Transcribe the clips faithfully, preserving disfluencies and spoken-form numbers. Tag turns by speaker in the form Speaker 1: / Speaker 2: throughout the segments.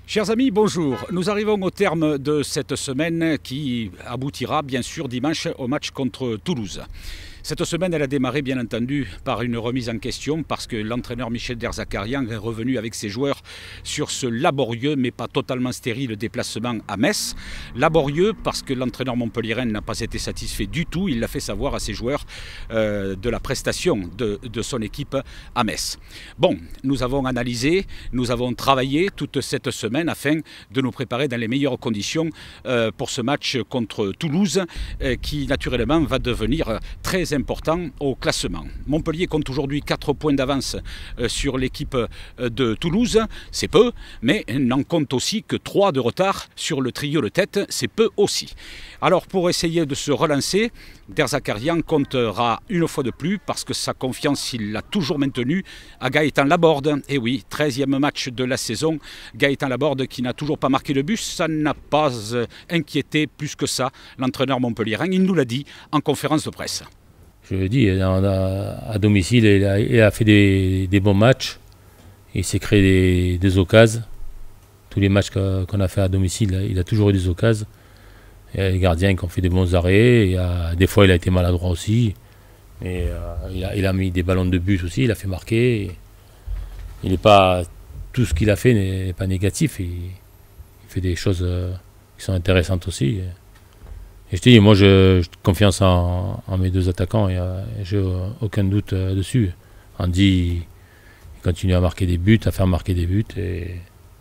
Speaker 1: Chers amis, bonjour. Nous arrivons au terme de cette semaine qui aboutira bien sûr dimanche au match contre Toulouse. Cette semaine, elle a démarré bien entendu par une remise en question parce que l'entraîneur Michel Derzakarian est revenu avec ses joueurs sur ce laborieux mais pas totalement stérile déplacement à Metz. Laborieux parce que l'entraîneur montpelliérain n'a pas été satisfait du tout. Il l'a fait savoir à ses joueurs euh, de la prestation de, de son équipe à Metz. Bon, nous avons analysé, nous avons travaillé toute cette semaine afin de nous préparer dans les meilleures conditions euh, pour ce match contre Toulouse euh, qui naturellement va devenir très important au classement. Montpellier compte aujourd'hui quatre points d'avance sur l'équipe de Toulouse, c'est peu, mais n'en compte aussi que trois de retard sur le trio de tête, c'est peu aussi. Alors pour essayer de se relancer, Derzakarian comptera une fois de plus, parce que sa confiance il l'a toujours maintenue, à Gaëtan Laborde. Et oui, treizième match de la saison, Gaëtan Laborde qui n'a toujours pas marqué le but, ça n'a pas inquiété plus que ça l'entraîneur montpelliérain, il nous l'a dit en conférence de presse.
Speaker 2: Je le dis, à domicile, il a, il a fait des, des bons matchs. Il s'est créé des, des occasions. Tous les matchs qu'on a fait à domicile, il a toujours eu des occasions. Il y a les gardiens qui ont fait des bons arrêts. Il y a, des fois, il a été maladroit aussi. Mais euh, il, a, il a mis des ballons de but aussi, il a fait marquer. Il n'est pas, tout ce qu'il a fait n'est pas négatif. Il, il fait des choses qui sont intéressantes aussi. Et je te dis, moi, j'ai confiance en, en mes deux attaquants et j'ai aucun doute dessus. Andy, il continue à marquer des buts, à faire marquer des buts et,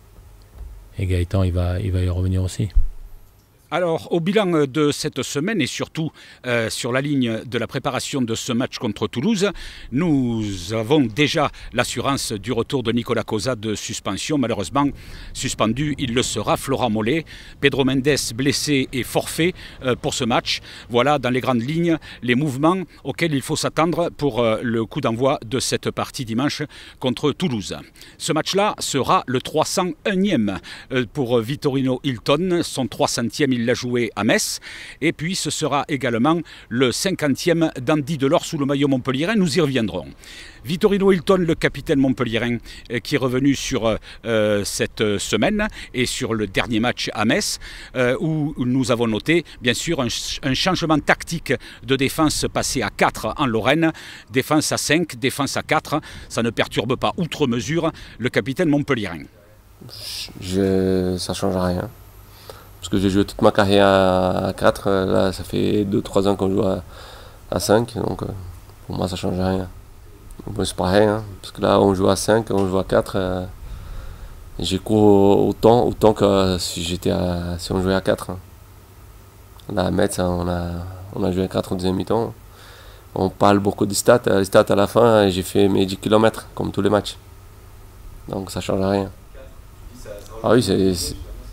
Speaker 2: et Gaëtan, il va, il va y revenir aussi.
Speaker 1: Alors, au bilan de cette semaine et surtout euh, sur la ligne de la préparation de ce match contre Toulouse, nous avons déjà l'assurance du retour de Nicolas Cosa de suspension. Malheureusement, suspendu, il le sera. Florent Mollet, Pedro Mendes blessé et forfait euh, pour ce match. Voilà dans les grandes lignes les mouvements auxquels il faut s'attendre pour euh, le coup d'envoi de cette partie dimanche contre Toulouse. Ce match-là sera le trois cent unième euh, pour Vitorino Hilton, son trois centième. Il l'a joué à Metz. Et puis ce sera également le cinquantième d'Andy Delors sous le maillot montpelliérain. Nous y reviendrons. Vitorino Hilton, le capitaine montpelliérain, qui est revenu sur euh, cette semaine et sur le dernier match à Metz, euh, où nous avons noté bien sûr un, un changement tactique de défense passé à quatre en Lorraine, défense à cinq, défense à quatre. Ça ne perturbe pas outre mesure le capitaine montpelliérain.
Speaker 3: Je, ça ne change rien. Parce que j'ai joué toute ma carrière à quatre, là ça fait deux trois ans qu'on joue à, à cinq, donc pour moi ça ne change rien. Bon, c'est pareil, hein, parce que là on joue à cinq, on joue à quatre, euh, j'ai couru autant, autant que si, j'étais à, si on jouait à quatre. Hein. Là à Metz, on a, on a joué à quatre en deuxième mi-temps. On parle beaucoup des stats, les stats à la fin, j'ai fait mes dix kilomètres, comme tous les matchs. Donc ça ne change rien. Ah oui, c'est...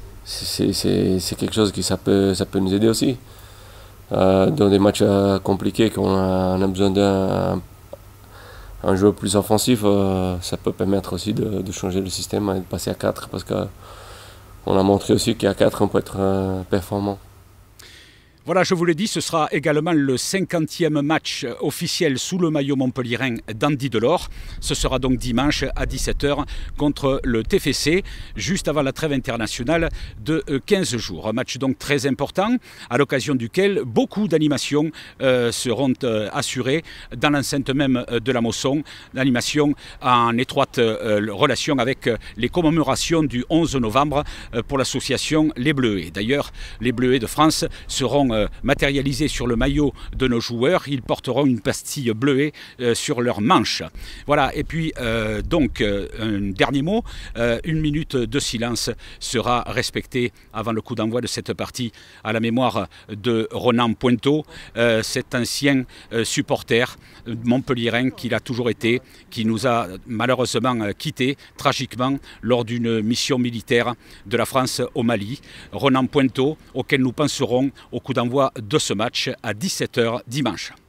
Speaker 3: C'est quelque chose qui ça peut, ça peut nous aider aussi. Euh, dans des matchs euh, compliqués, qu'on a, on a besoin d'un un joueur plus offensif, euh, ça peut permettre aussi de, de changer le système et de passer à quatre, parce qu'on a montré aussi qu'à quatre on peut être euh, performant.
Speaker 1: Voilà, je vous l'ai dit, ce sera également le cinquantième match officiel sous le maillot montpelliérain d'Andy Delors. Ce sera donc dimanche à dix-sept heures contre le T F C, juste avant la trêve internationale de quinze jours. Un match donc très important, à l'occasion duquel beaucoup d'animations euh, seront euh, assurées dans l'enceinte même de la Mosson. L'animation en étroite euh, relation avec les commémorations du onze novembre euh, pour l'association Les Bleuets. D'ailleurs, les Bleuets de France seront matérialisés sur le maillot de nos joueurs. Ils porteront une pastille bleuée euh, sur leur manche. Voilà, et puis euh, donc euh, un dernier mot, euh, une minute de silence sera respectée avant le coup d'envoi de cette partie à la mémoire de Ronan Pointeau, euh, cet ancien euh, supporter montpelliérain qu'il a toujours été, qui nous a malheureusement euh, quittés tragiquement lors d'une mission militaire de la France au Mali. Ronan Pointeau, auquel nous penserons au coup d'envoi de ce match à dix-sept heures dimanche.